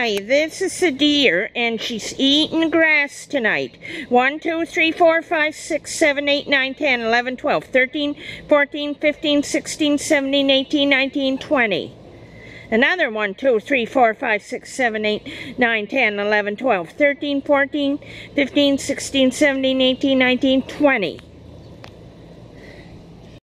Hi, this is a deer, and she's eating grass tonight. 1, 2, 3, 4, 5, 6, 7, 8, 9, 10, 11, 12, 13, 14, 15, 16, 17, 18, 19, 20. Another 1, 2, 3, 4, 5, 6, 7, 8, 9, 10, 11, 12, 13, 14, 15, 16, 17, 18, 19, 20.